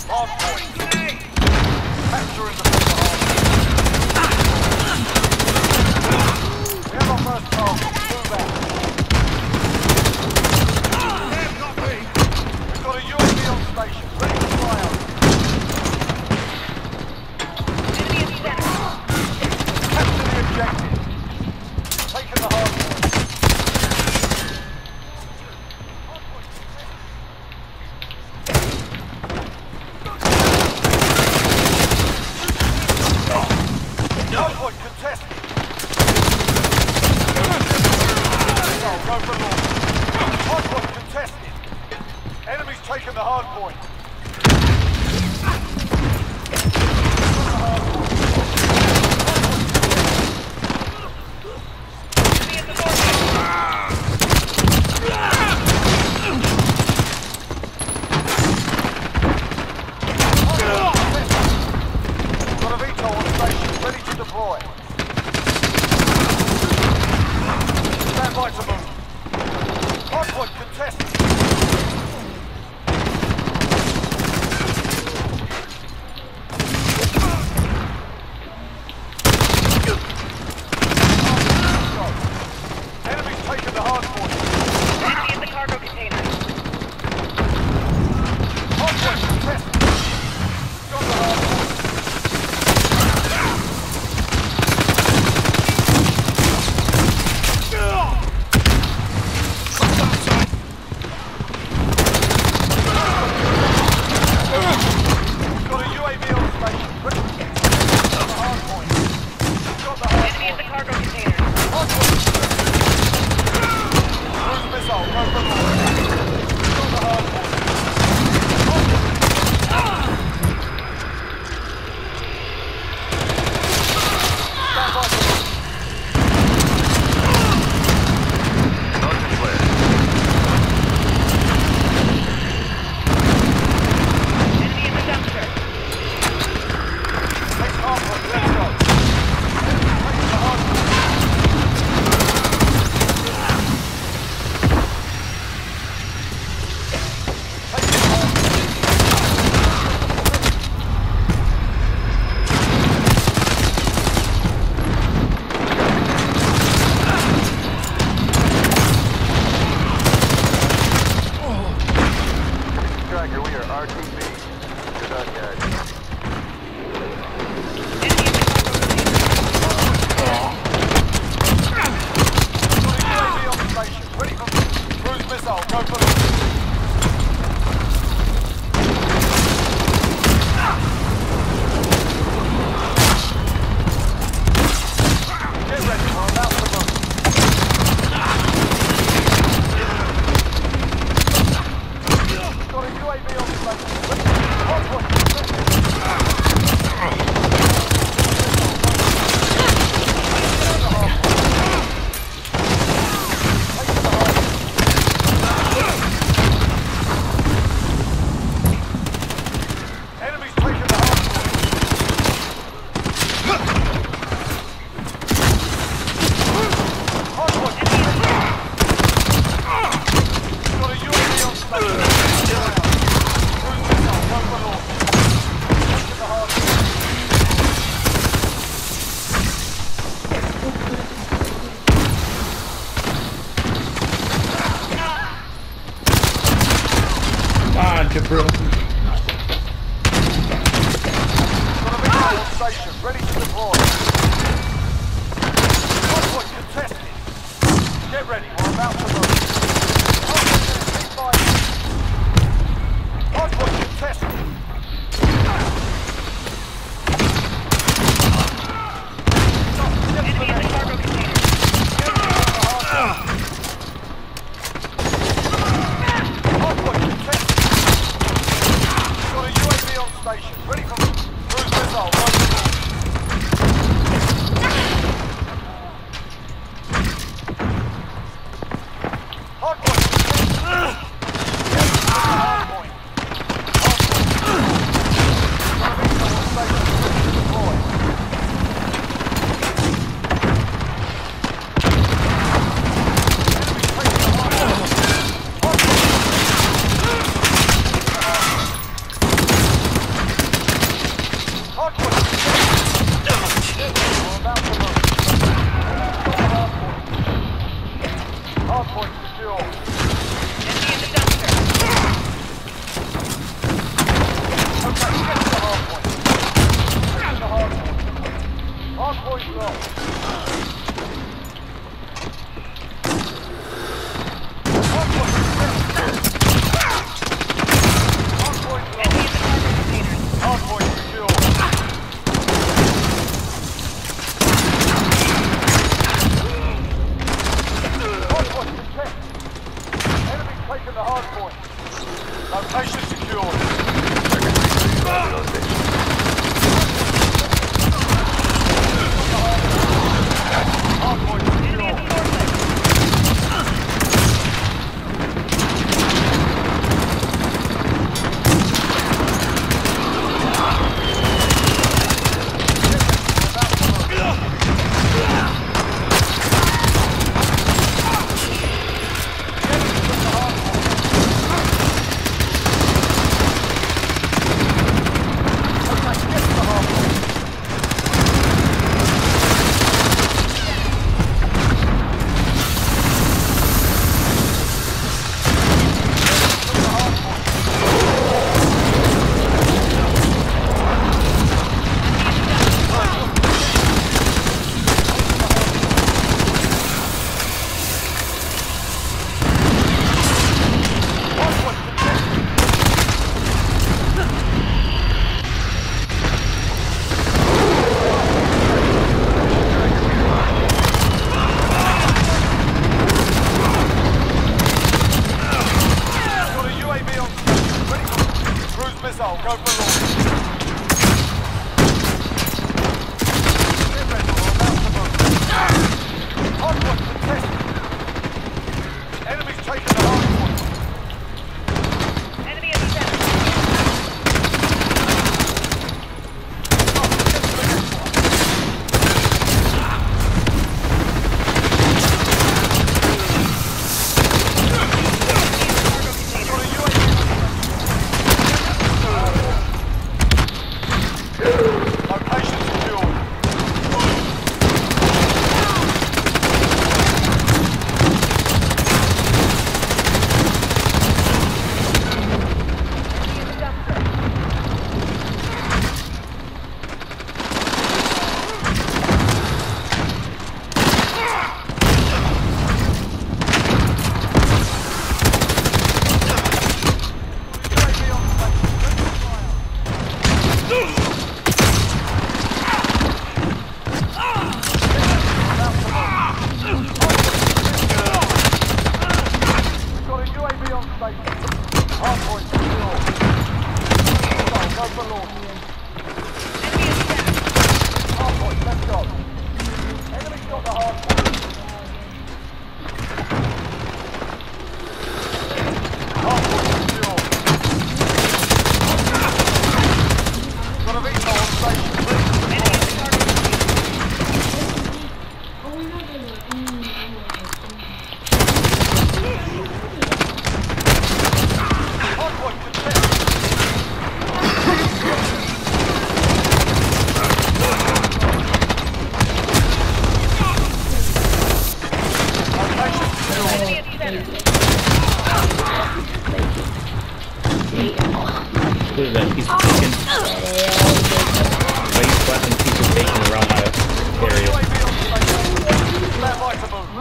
Hard point. Capturing the hard. We have our first target. Move out. We've got a UAV on station. Ready to fly out. Enemy in center. Capture the objective. Taking the hard point. Hardpoint contested. Go for launch. Hardpoint contested. Enemy's taken the hardpoint. Enemy at the north. Got a VTOL on station, ready to deploy. Stand by to move. Hardpoint contested. Enemy's taken the hardpoint. Enemy in the cargo container. Hardpoint contested. Got the hardpoint. Got a UAV on station. Ready to get the hardpoint. Got the Enemy in the hardpoint. cargo container. Hardpoint. Cruise missile. Go for launch. Got the hardpoint. Stand by to move. Enemy in the dumpster. Take hardpoint. Let's go. Enemy taking the hardpoint. Taking the hardpoint. Tracker, we are RTB. Good on, guys. Enemy in the cargo container. UAV on station. Ready for cruise missile. Go for launch. Get ready. We're about to move. Got a UAV on station. Ready. Hardpoint. Enemy's taking the hardpoint. Got a UAV on station. Cruise missile. Go for launch. Taking the hardpoint. Ah, Jabril. Got a missile on station. Ready to deploy. Hardpoint contested. Get ready. We're about to move. Hardpoint in its deep line. Hardpoint contested. Enemy in the cargo container. Hardpoint contested. Got a UAV on station. Ready for cruise missile. Go for launch. Hardpoint contested. Hardpoint. missile. Go for launch. Ship vessel about to move. Hardpoint contested. Enemy's taken the hardpoint. Enemy in the center. Location secured. UAV on station. Ready for fire. We've got a UAV on station. Hardpoint secure. Go for launch. Enemy in the center. Hardpoint, let's go. Enemy's got the hardpoint. Hardpoint secure. Got a VTOL on station. Ready for Enemy in the cargo container. hardpoint contested. Location secure. Enemy in the center. Look at that piece of bacon. Why are you slapping piece of bacon around my area? UAV on station. Stand by to move.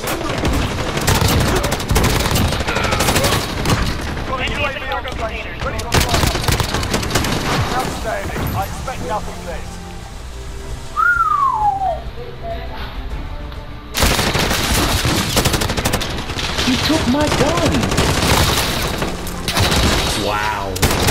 Got a Enemy in the UAV on cargo station. container. Ready for fire. Outstanding. I expect nothing less. You took my gun! Wow.